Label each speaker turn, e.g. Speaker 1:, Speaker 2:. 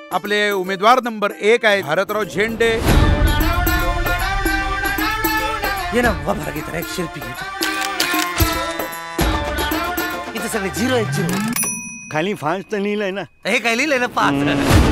Speaker 1: आपले उमेदवार नंबर 1 आहेत भारतराव झेंडे.
Speaker 2: ये ना बाबा भागी तर एक शिल्पी घेतो. इथे सगळे 0-1-0.
Speaker 3: खाली 5 तर लिहिलंय ना.
Speaker 2: हे काय लिहिलंय ना 5.